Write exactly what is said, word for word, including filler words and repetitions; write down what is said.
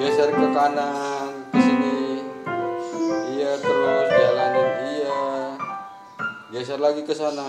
geser ke kanan ke sini, iya, terus jalanin, iya, geser lagi ke sana.